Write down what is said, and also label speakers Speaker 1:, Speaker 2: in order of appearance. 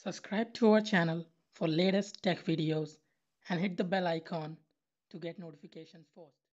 Speaker 1: Subscribe to our channel for latest tech videos and hit the bell icon to get notifications first.